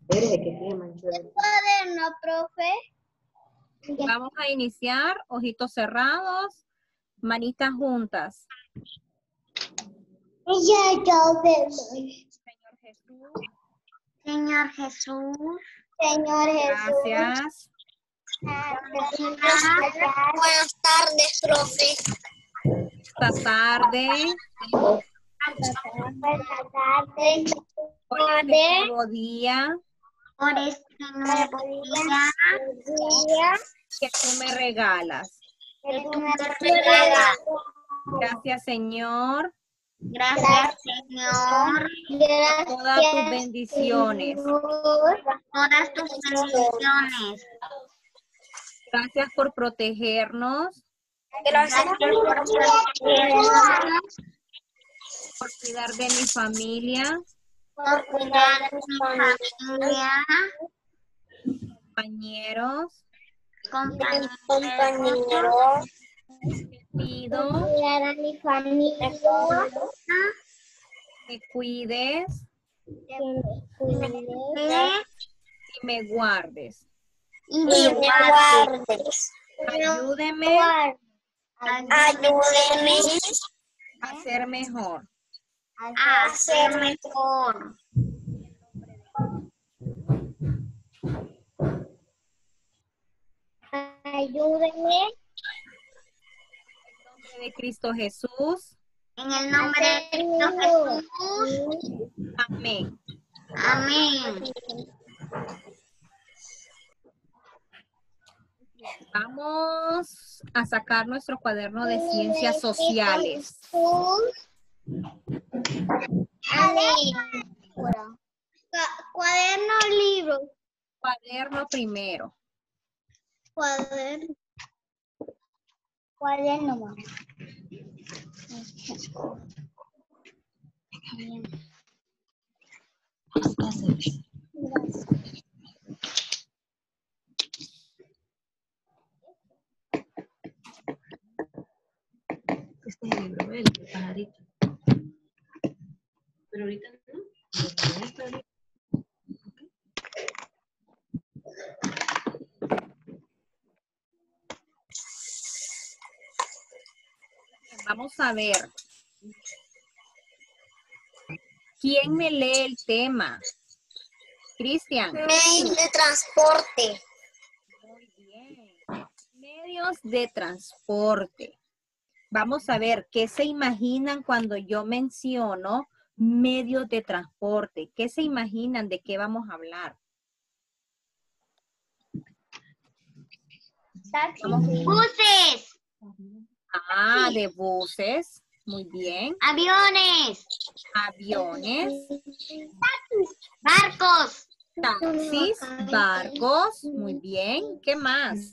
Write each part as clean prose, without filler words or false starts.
Cuaderno, profe. Vamos a iniciar, ojitos cerrados, manitas juntas. Ya vemos. Señor Jesús. Señor Jesús. Señor Jesús. Gracias. Buenas tardes, profe. Esta tarde, Buenas tardes. por este nuevo día Por este nuevo día que tú me regalas. que tú me regalas. Gracias, Señor, Gracias, Señor. por todas tus bendiciones. Todas tus bendiciones. Gracias por protegernos, Gracias por protegernos, por cuidar de mi familia, por cuidar de mi familia, compañeros. compañeros, Te pido cuidar a mi familia, que cuides cuidar y me guardes. y me guardes. Ayúdeme Ayúdeme a ser mejor. a ser mejor. Ayúdeme En nombre de Cristo Jesús. en el nombre de Cristo Jesús. Amén. Amén. Vamos a sacar nuestro cuaderno de ciencias sociales. Amén. Cuaderno, libro. Cuaderno primero. Cuaderno. Cuaderno, mamá. Este es el libro, el pajarito. Pero ahorita no. Vamos a ver. ¿Quién me lee el tema? Cristian. Medios de transporte. Muy bien. Medios de transporte. Vamos a ver, ¿qué se imaginan cuando yo menciono medios de transporte? ¿Qué se imaginan de qué vamos a hablar? Buses. Ah, de buses. Muy bien. Aviones. Aviones, Barcos. taxis, barcos. Muy bien. ¿Qué más?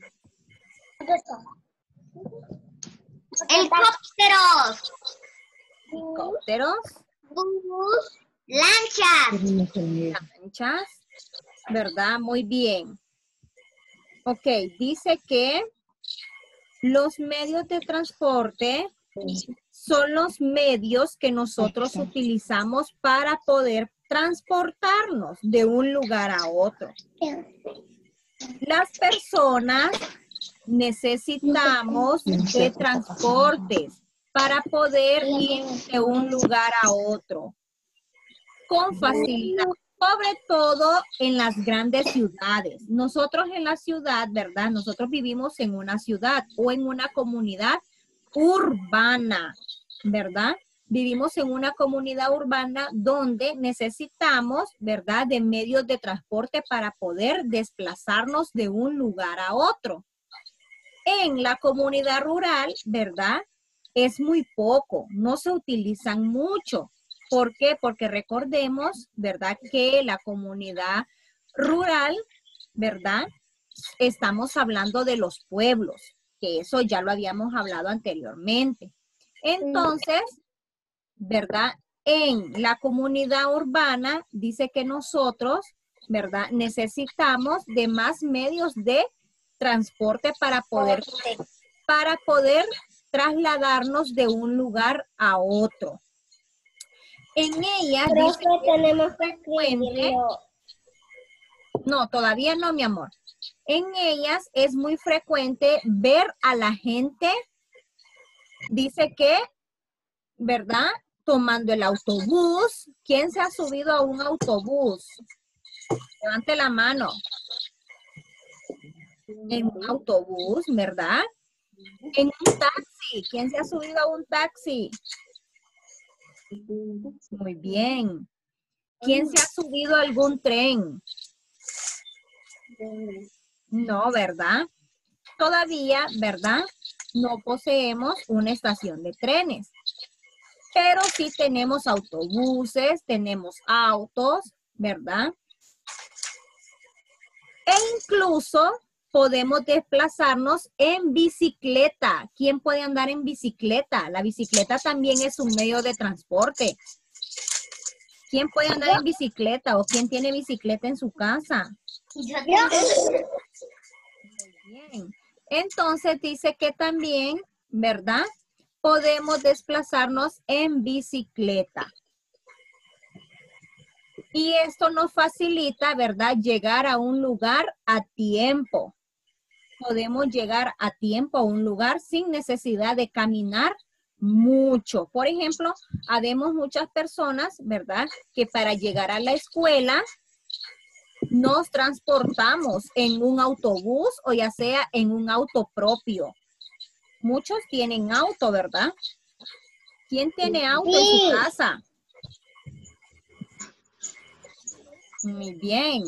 Helicópteros. Helicópteros, Bus. Lanchas. lanchas. ¿Verdad? Muy bien. Ok, dice que los medios de transporte son los medios que nosotros utilizamos para poder transportarnos de un lugar a otro. Las personas necesitamos de transportes para poder ir de un lugar a otro con facilidad, sobre todo en las grandes ciudades. Nosotros en la ciudad, ¿verdad? Nosotros vivimos en una ciudad o en una comunidad urbana, ¿verdad? Vivimos en una comunidad urbana donde necesitamos, ¿verdad?, de medios de transporte para poder desplazarnos de un lugar a otro. En la comunidad rural, ¿verdad?, es muy poco, no se utilizan mucho. ¿Por qué? Porque recordemos, ¿verdad?, que la comunidad rural, ¿verdad?, estamos hablando de los pueblos, que eso ya lo habíamos hablado anteriormente. Entonces, ¿verdad?, en la comunidad urbana dice que nosotros, ¿verdad?, necesitamos de más medios de transporte para poder trasladarnos de un lugar a otro. En ella dice que tenemos es frecuente No, todavía no, mi amor. En ellas es muy frecuente ver a la gente, dice que, ¿verdad? Tomando el autobús. ¿Quién se ha subido a un autobús? Levante la mano. En un autobús, ¿verdad? En un taxi. ¿Quién se ha subido a un taxi? Muy bien. ¿Quién se ha subido a algún tren? No, ¿verdad? Todavía, ¿verdad? No poseemos una estación de trenes. Pero sí tenemos autobuses, tenemos autos, ¿verdad? E incluso podemos desplazarnos en bicicleta. ¿Quién puede andar en bicicleta? La bicicleta también es un medio de transporte. ¿Quién puede andar en bicicleta o quién tiene bicicleta en su casa? Yo tengo. Muy bien. Entonces dice que también, ¿verdad? Podemos desplazarnos en bicicleta. Y esto nos facilita, ¿verdad? Llegar a un lugar a tiempo. Podemos llegar a tiempo a un lugar sin necesidad de caminar mucho. Por ejemplo, habemos muchas personas, ¿verdad? Que para llegar a la escuela nos transportamos en un autobús o ya sea en un auto propio. Muchos tienen auto, ¿verdad? ¿Quién tiene auto en su casa? Muy bien.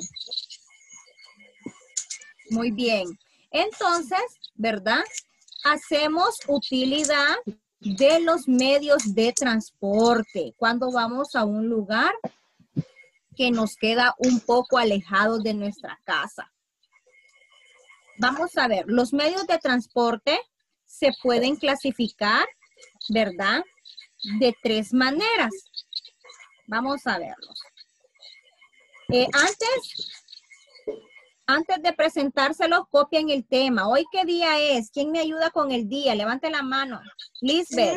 Muy bien. Entonces, ¿verdad? Hacemos utilidad de los medios de transporte cuando vamos a un lugar que nos queda un poco alejado de nuestra casa. Vamos a ver, los medios de transporte se pueden clasificar, ¿verdad? De 3 maneras. Vamos a verlos. Antes de presentárselos, copien el tema. ¿Hoy qué día es? ¿Quién me ayuda con el día? Levante la mano. Lisbeth.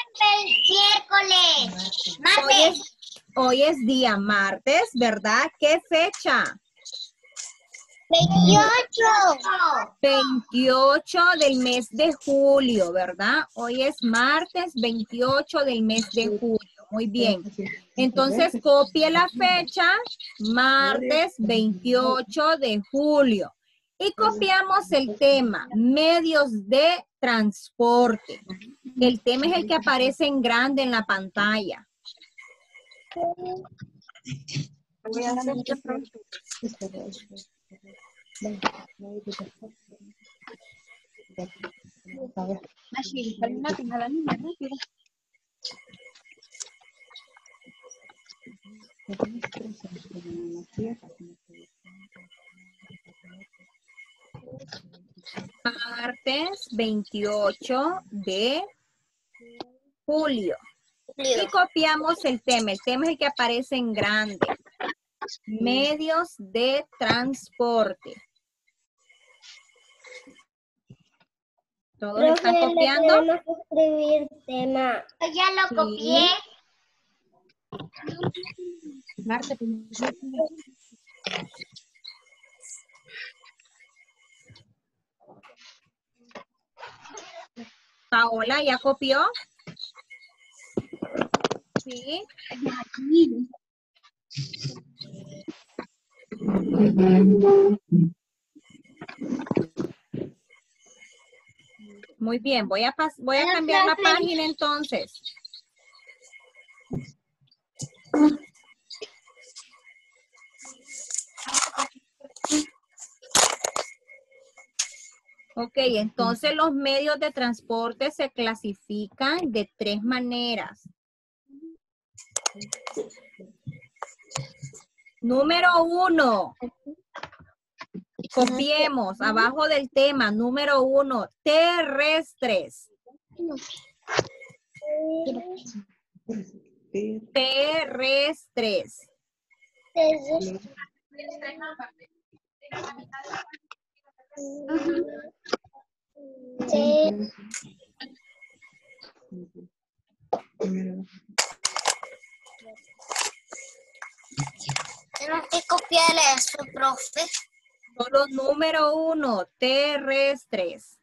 Miércoles. Martes. Hoy es día martes, ¿verdad? ¿Qué fecha? 28. 28 del mes de julio, ¿verdad? Hoy es martes 28 del mes de julio. Muy bien. Entonces, copie la fecha, martes 28 de julio. Y copiamos el tema, medios de transporte. El tema es el que aparece en grande en la pantalla. Martes 28 de julio. Y copiamos el tema. El tema es el que aparece en grande. Medios de transporte. ¿Todos están copiando? Tenemos que escribir tema. Ya lo copié. Paola, ¿ya copió? Sí. Muy bien, voy a cambiar la página entonces. Ok, entonces los medios de transporte se clasifican de 3 maneras. Número 1. Copiemos abajo del tema. Número 1. Terrestres. Terrestres. Tenemos que copiarle eso, profe. Solo número 1, terrestres.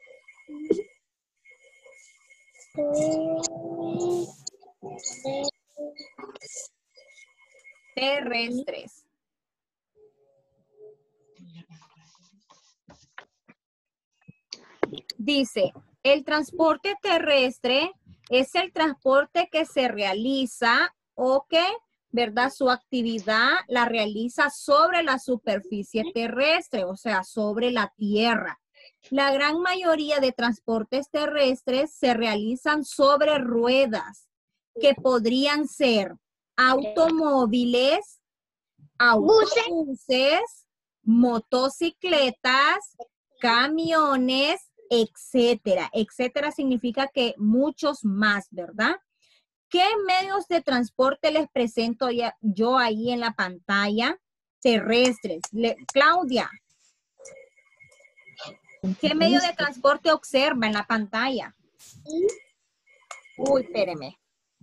Terrestres. Dice, el transporte terrestre es el transporte que se realiza o que, ¿verdad? Su actividad la realiza sobre la superficie terrestre, o sea, sobre la tierra. La gran mayoría de transportes terrestres se realizan sobre ruedas, que podrían ser automóviles, autobuses, motocicletas, camiones, etcétera. Etcétera significa que muchos más, ¿verdad? ¿Qué medios de transporte les presento yo ahí en la pantalla? Terrestres. Claudia, ¿qué medio de transporte observa en la pantalla? Uy, espéreme.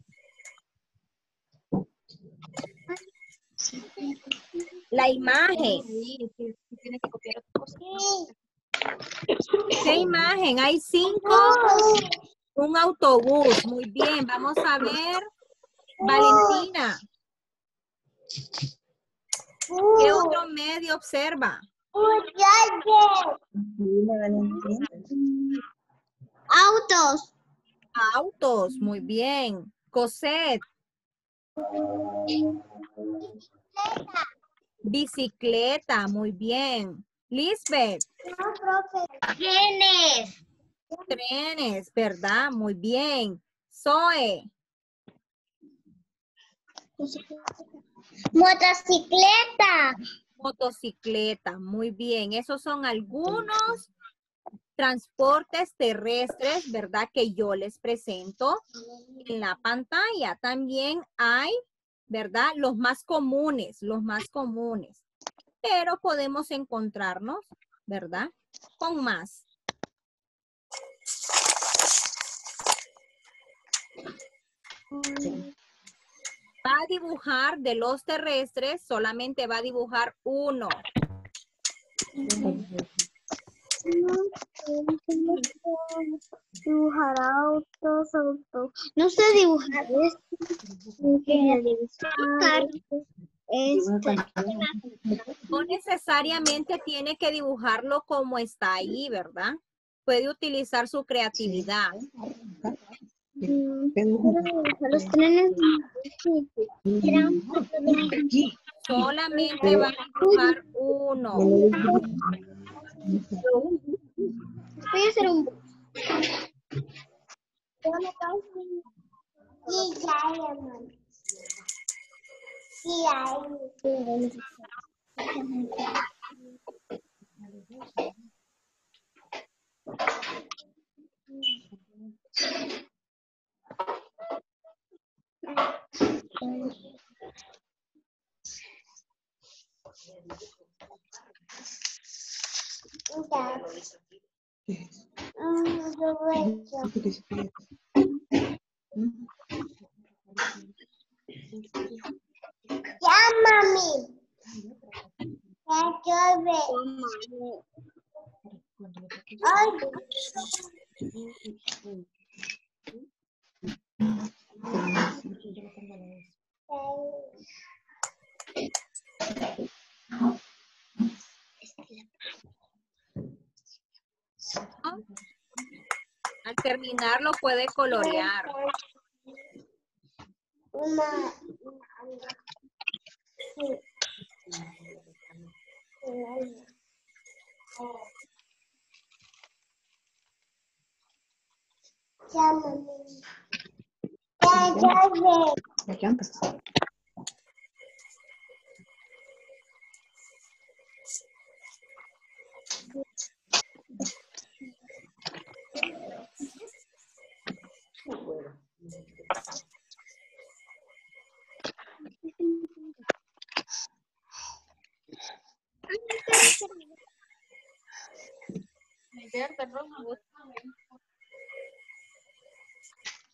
La imagen. ¿Qué imagen? Hay 5. Un autobús. Muy bien. Vamos a ver. Valentina. ¿Qué otro medio observa? Autos. Autos. Muy bien. Cosette. Bicicleta. Muy bien. Lisbeth. Trenes. Trenes, ¿verdad? Muy bien. Zoe. Motocicleta. Motocicleta, muy bien. Esos son algunos transportes terrestres, ¿verdad? Que yo les presento en la pantalla. También hay, ¿verdad? Los más comunes. Pero podemos encontrarnos, ¿verdad? Con más. Va a dibujar de los terrestres, solamente va a dibujar uno. Dibujar autos. No sé dibujar No necesariamente tiene que dibujarlo como está ahí, ¿verdad? Puede utilizar su creatividad. Los trenes. Solamente va a dibujar uno. Voy a hacer un bus. Ya, mami. Ya llueve. Ay. Al terminar lo puede colorear. Ya, mami. Ya llueve. Ya empezó.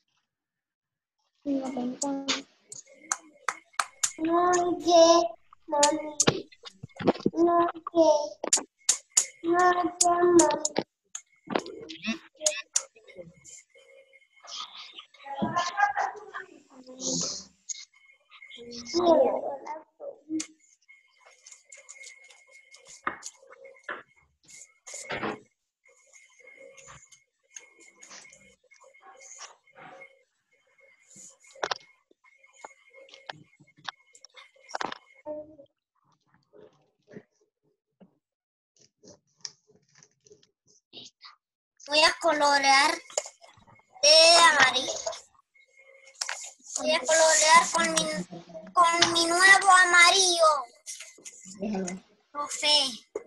Oye, Voy a colorear de amarillo. Voy a colorear con mi nuevo amarillo. Profe.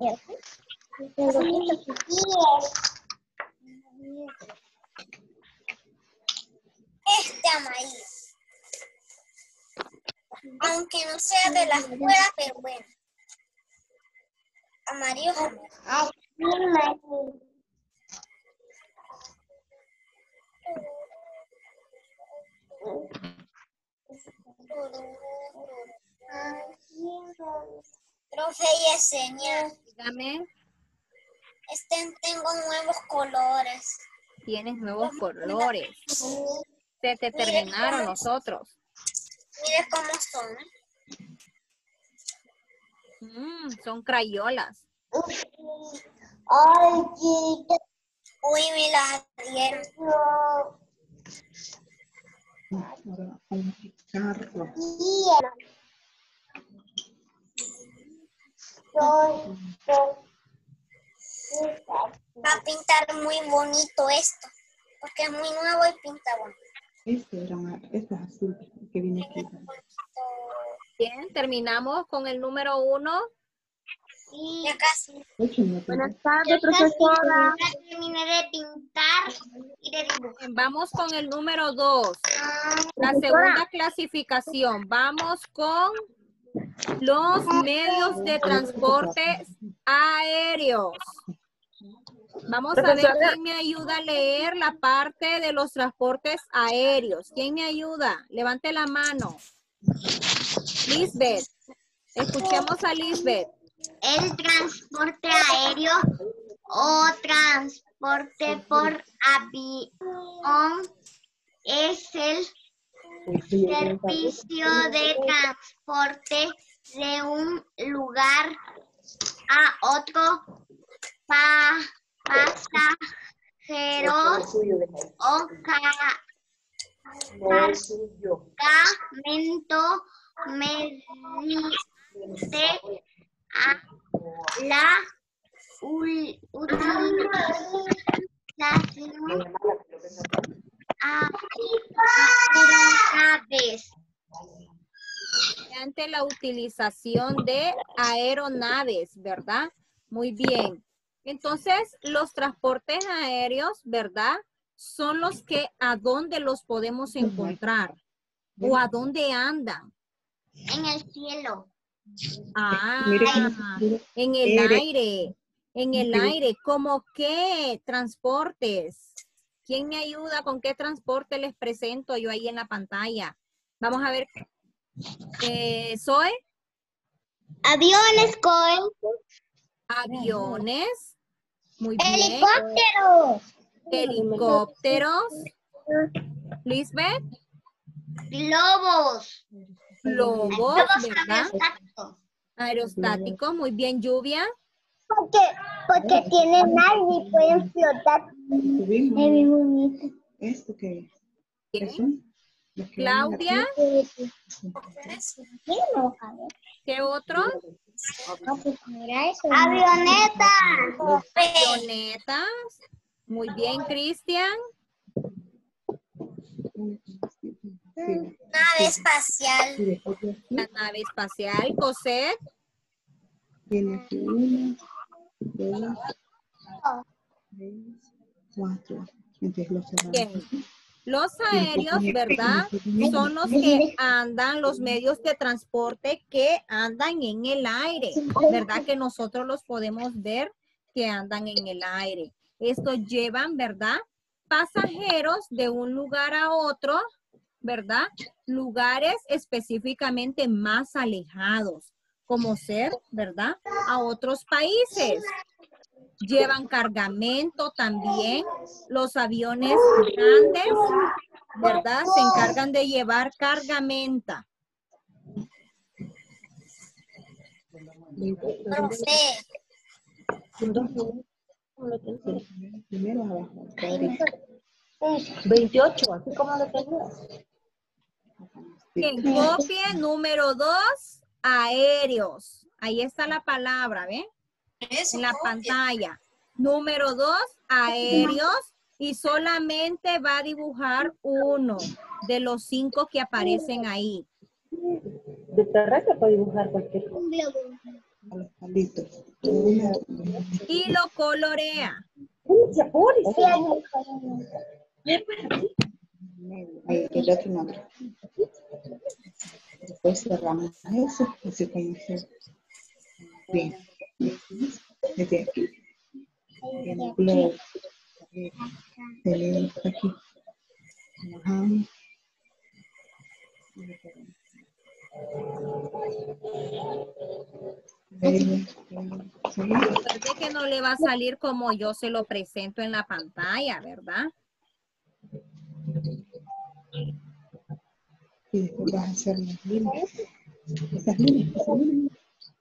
Este amarillo. Aunque no sea de la escuela, pero bueno. Amarillo. Profe Yesenia, Dígame, tengo nuevos colores. tienes nuevos colores. Se te terminaron los otros. Mire cómo son. Son crayolas. Uy, me las dieron. Va a pintar muy bonito esto, porque es muy nuevo y pinta bonito. Este es azul que viene aquí. Bien, terminamos con el número 1. Ya casi. Buenas tardes, profesora. Ya terminé de pintar y de dibujar. Vamos con el número 2. La segunda clasificación. Vamos con los medios de transporte aéreos. Vamos a ver quién me ayuda a leer la parte de los transportes aéreos. ¿Quién me ayuda? Levante la mano. Lisbeth. Escuchemos a Lisbeth. El transporte aéreo o transporte por avión es el servicio de transporte de un lugar a otro pasajeros o cargamento mediante la utilización aeronaves. Ante la utilización de aeronaves, ¿verdad? Muy bien. Entonces, los transportes aéreos, ¿verdad? Son los que ¿a dónde los podemos encontrar? ¿O a dónde andan? En el cielo. Ah, en el aire. En el aire. ¿Cómo qué transportes? ¿Quién me ayuda con qué transporte les presento yo ahí en la pantalla? Vamos a ver. ¿Zoe? Aviones, Cohen. Aviones. Muy bien. Helicópteros. Helicópteros. Lisbeth. Globos. Globos, ¿verdad? Aerostáticos. Aerostáticos. Muy bien, Lluvia. Porque tienen aire y pueden flotar. ¿Esto qué ¿Qué? es? Claudia. ¿Qué otro? Avioneta. Avionetas. Muy bien, Cristian. Nave espacial. La nave espacial. José. Tiene aquí 1, 2, 3, 4. Entonces los cerramos. Bien. Los aéreos, ¿verdad? Son los que andan, los medios de transporte que andan en el aire, ¿verdad? Que nosotros los podemos ver que andan en el aire. Estos llevan, ¿verdad? Pasajeros de un lugar a otro, ¿verdad? Lugares específicamente más alejados, como ser, ¿verdad? A otros países. Llevan cargamento también. Los aviones grandes, ¿verdad? Se encargan de llevar cargamenta. Profe, Primero abajo. 28, así como lo tengo. Bien, copie número 2, aéreos. Ahí está la palabra, ¿ven? En la pantalla. Número 2, aéreos. Y solamente va a dibujar uno de los 5 que aparecen ahí. De terrestre puede dibujar cualquier cosa. A los palitos. Y lo colorea. Se apure. Ahí, el otro nombre. Después cerramos eso, así como se. Bien. Desde aquí. En el globo. Tenemos aquí. Bajamos. Recuerde que no le va a salir como yo se lo presento en la pantalla, ¿verdad? Y después vas a hacer las líneas. Esas líneas.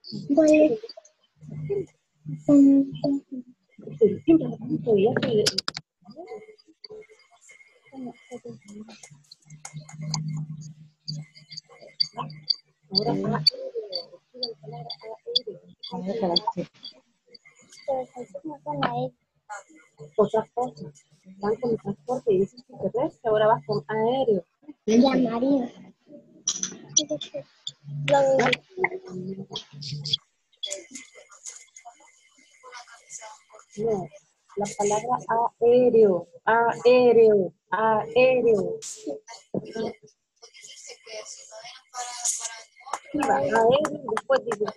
Otra cosa. Van con el transporte y dices terrestre, ahora vas con aéreo. llamaría. No, la palabra aéreo, aéreo, aéreo. Aéreo, después digo.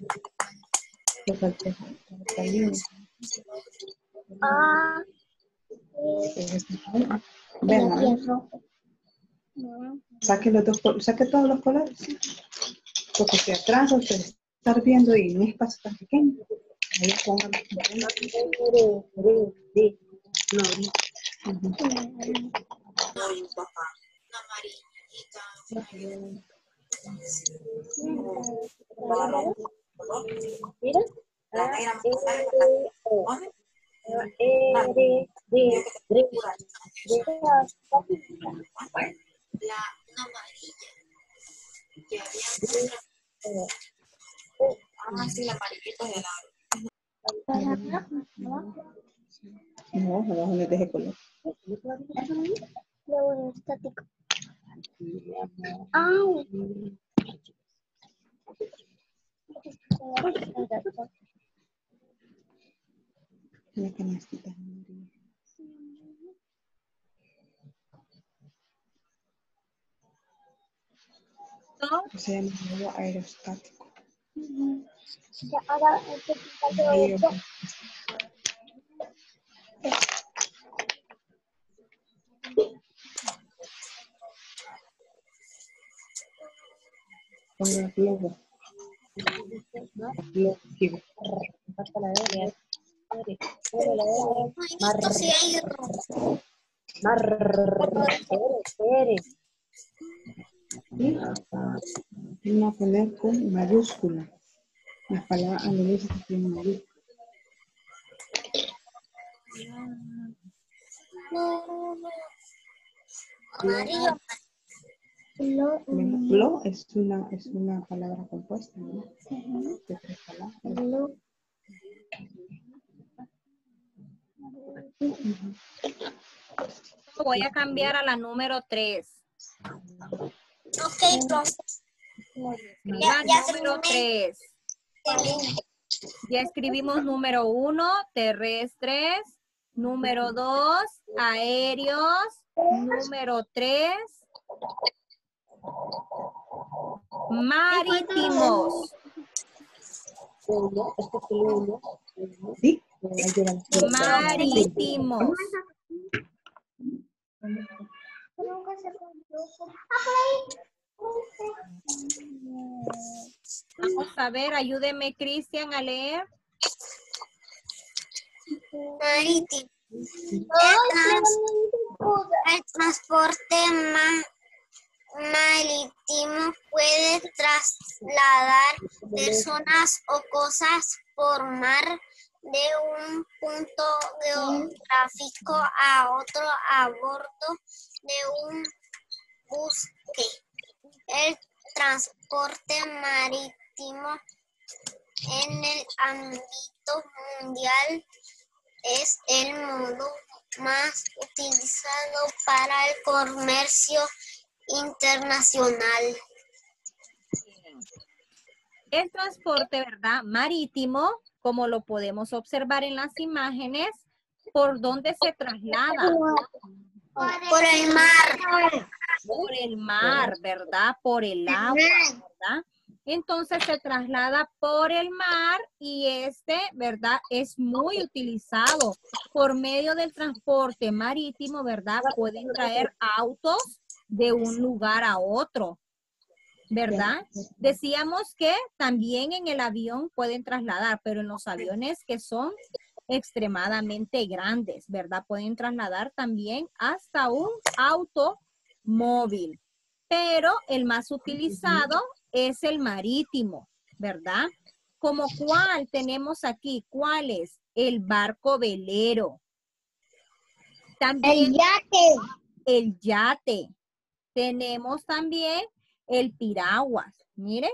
Ah, Vean, saque todos los colores, ¿sí? Porque si atrás ustedes están viendo y un espacio tan pequeño, ahí pongan Mira, sí, la amarillita de no, abajo les deje color. lado. Estático. Au. La canastita amarilla. ¿No? Se llama globo aerostático. Ya, ahora Ahí, ponga globo. Globo, sigue. esto sí hay rojo. Y vamos a poner con mayúscula. Las palabras anglesas tienen mayúscula. Amarillo. Lo es una palabra compuesta, ¿no? De 3 palabras. Voy a cambiar a la número 3. Ok, profe. Escriba Ya número terminé. 3. Ya escribimos número 1, terrestres. Número 2, aéreos. Número 3, marítimos. ¿Sí? Marítimos. Vamos a ver, ayúdeme, Cristian, a leer. Marítimo. El transporte marítimo puede trasladar personas o cosas por mar de un punto geográfico a otro a bordo de un buque. El transporte marítimo en el ámbito mundial es el modo más utilizado para el comercio internacional. El transporte, ¿verdad? Marítimo, como lo podemos observar en las imágenes, ¿por dónde se traslada? Por el mar. Por el mar, ¿verdad? Por el agua, ¿verdad? Entonces se traslada por el mar y ¿verdad? Es muy utilizado por medio del transporte marítimo, ¿verdad? Pueden traer autos de un lugar a otro, ¿verdad? Decíamos que también en el avión pueden trasladar, pero en los aviones que son extremadamente grandes, ¿verdad? Pueden trasladar también hasta un automóvil. Pero el más utilizado es el marítimo, ¿verdad? ¿Como cuál tenemos aquí? ¿Cuál es? El barco velero. También el yate. Tenemos también el piraguas. Miren.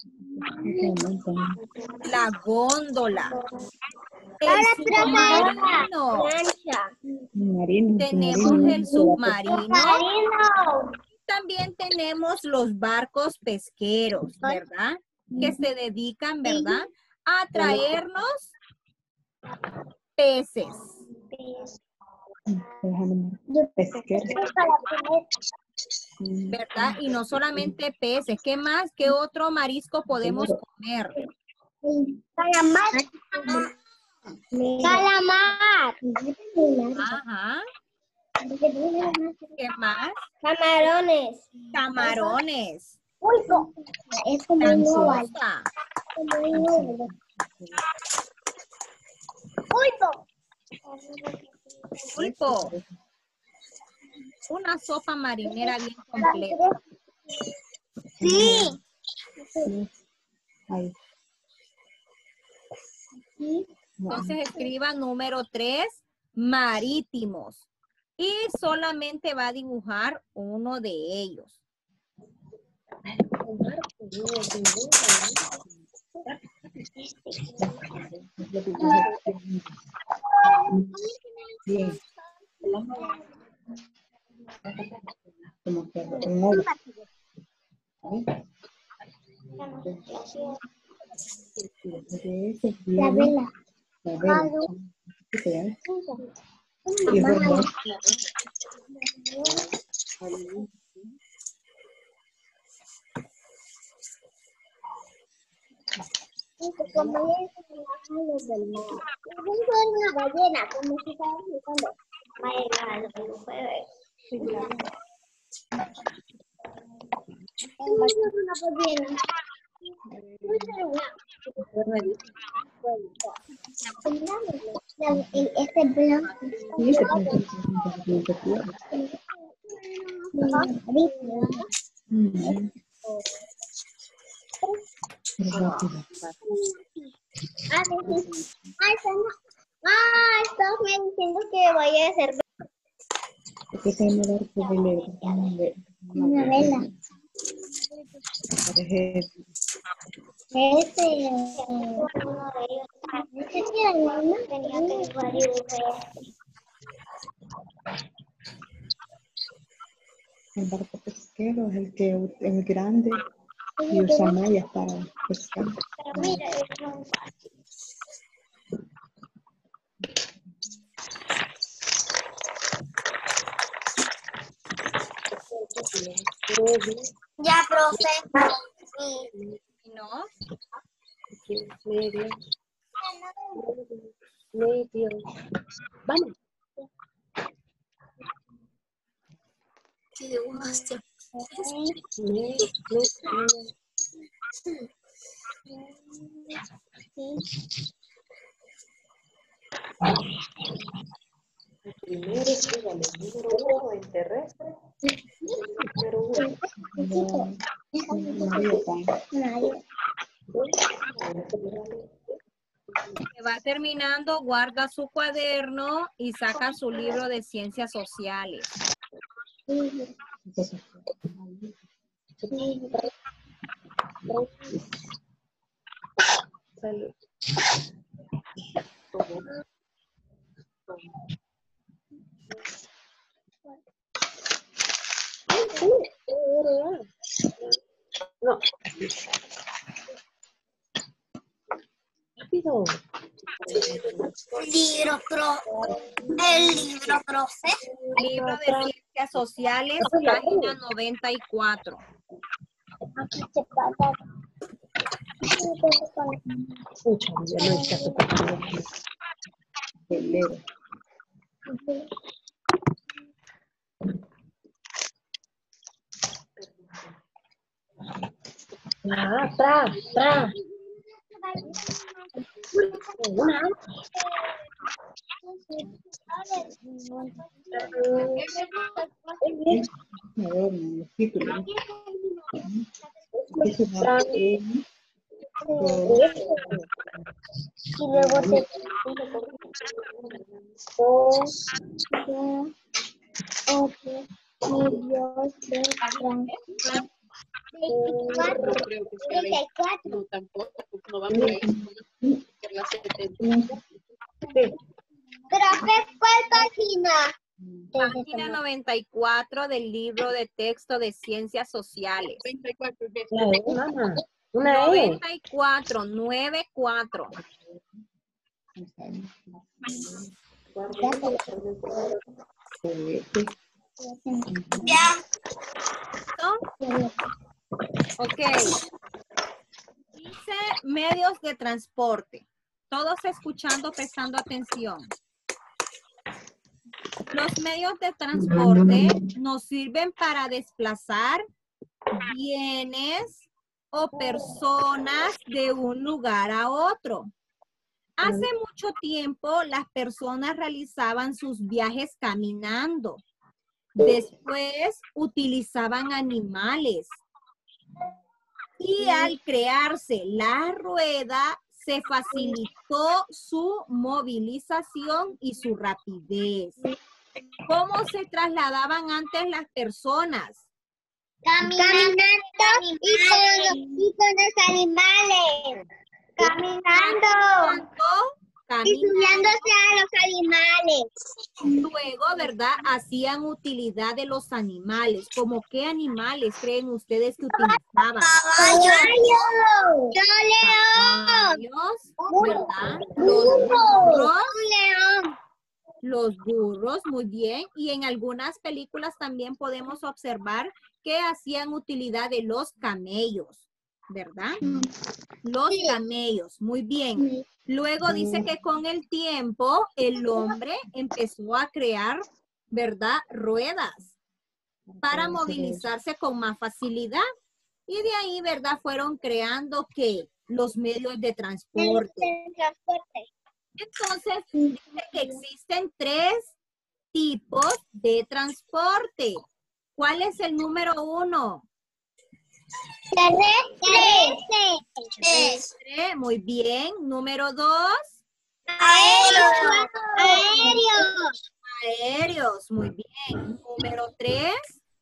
La góndola. El submarino. Tenemos el submarino. También tenemos los barcos pesqueros, ¿verdad? Que se dedican, ¿verdad? A traernos peces. ¿Verdad? Y no solamente peces. ¿Qué más? ¿Qué otro marisco podemos comer? Calamar. Ajá. ¿Qué más? Camarones. Camarones. Pulpo. Es como un óvalo. Langosta. Pulpo. Pulpo. Una sopa marinera bien completa. Sí. Entonces escriba número 3, marítimos. Y solamente va a dibujar uno de ellos. Bien. La vela. Como es del mar. Una ballena, como si estaba buscando. Una ballena. Este blanco. Estás me diciendo que vaya a hacer una vela. El barco pesquero es el que es grande y usa mallas para pescar. Pero mira, es muy fácil. Ya, profe. Sí. ¿No? Medio. Vamos. ¿Qué dibujaste? Primero escríbale número 1 en terrestre. Número 1. Que va terminando, guarda su cuaderno y saca su libro de ciencias sociales. Salud. No. Rápido. El libro, profe. Libro de ciencias sociales, página 94. Pucha, ya no hay caso contigo. Tra. Una. Y luego se... No creo que sea 24. No, tampoco. No va por ahí. Por la 70. Profe, ¿cuál página? Página 94 del libro de texto de ciencias sociales. 34. Mamá. Una E. 94, 94. Ya. ¿No? Ok. Dice medios de transporte. Todos escuchando, prestando atención. Los medios de transporte nos sirven para desplazar bienes o personas de un lugar a otro. Hace mucho tiempo las personas realizaban sus viajes caminando. Después utilizaban animales. Y al crearse la rueda, se facilitó su movilización y su rapidez. ¿Cómo se trasladaban antes las personas? Caminando y con los animales. Caminando. Y subiéndose a los animales. Luego, ¿verdad? Hacían utilidad de los animales. ¿Cómo qué animales creen ustedes que utilizaban? Caballo. Caballos, ¿verdad? Los burros, muy bien. Y en algunas películas también podemos observar que hacían utilidad de los camellos, ¿verdad? Los camellos, muy bien. Luego dice que con el tiempo el hombre empezó a crear, ¿verdad? Ruedas para movilizarse con más facilidad. Y de ahí, ¿verdad? Fueron creando que los medios de transporte. Entonces, dice que existen 3 tipos de transporte. ¿Cuál es el número 1? Terrestre, muy bien. Número 2. Aéreos, muy bien. Número 3.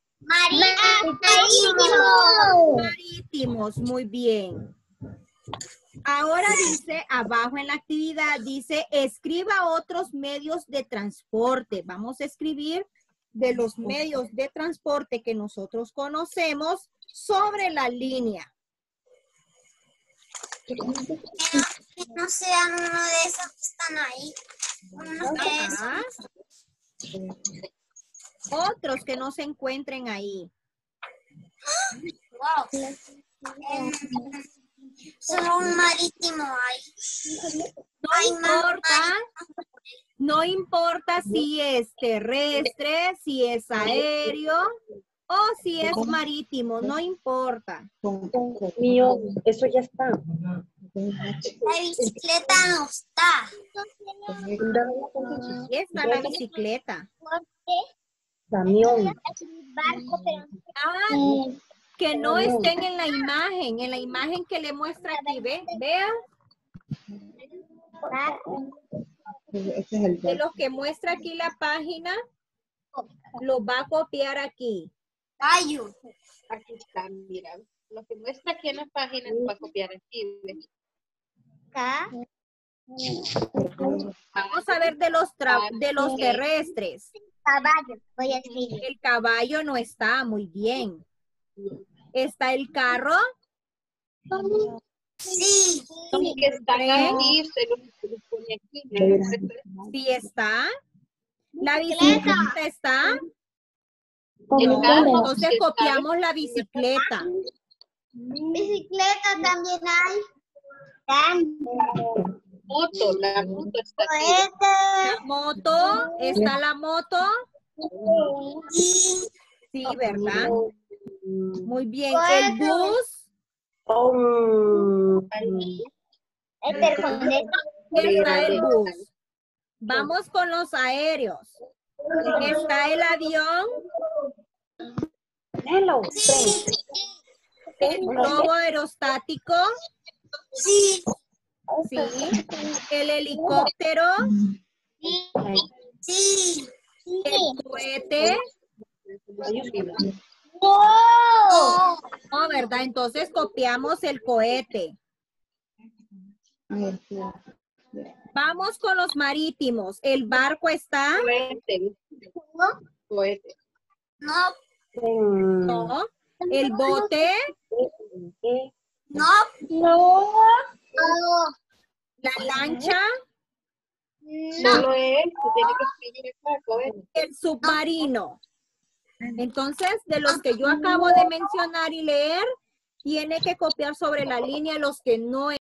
Marítimos, muy bien. Ahora dice, abajo en la actividad, dice, escriba otros medios de transporte. Vamos a escribir de los medios de transporte que nosotros conocemos sobre la línea. Que no sean uno de esos que están ahí. Ajá. Otros que no se encuentren ahí. Wow. Solo un marítimo hay. No importa si es terrestre, si es aéreo, O si es marítimo, no importa. Mío, eso ya está. La bicicleta no está. Ahí está la bicicleta. Camión. Barco, pero Ah, que no estén en la imagen que le muestra aquí, vea, Este es el de los que muestra aquí la página, lo va a copiar aquí. gallo. Aquí está, mira. Lo que muestra aquí en la página lo va a copiar aquí. ¿Ve? Acá. Vamos a ver de los terrestres. Caballo. Voy a escribir. El caballo no está muy bien. ¿Está el carro? Sí. Los que están ¿Tren? aquí, se los pone aquí. ¿Ve? Sí está. ¿La bicicleta está? El No, carro, entonces sí está. copiamos la bicicleta. Bicicleta también hay. También. Moto, la moto está aquí. Cohete. La moto, ¿está la moto? Sí. Sí, ¿verdad? Muy bien. El bus, El personeta. está el bus. Vamos con los aéreos. ¿Está el avión? Hello. Sí. ¿El globo aerostático? Sí. Sí. ¿El helicóptero? Sí. ¿El cohete? No. No, ¿verdad? Entonces copiamos el cohete. Vamos con los marítimos. ¿El barco está? Cohete. Cohete. No. No. ¿El bote? No. No. ¿La lancha? No. Solo él se tiene que escribir acá, cohete. ¿El submarino? Entonces, de los que yo acabo de mencionar y leer, tiene que copiar sobre la línea los que no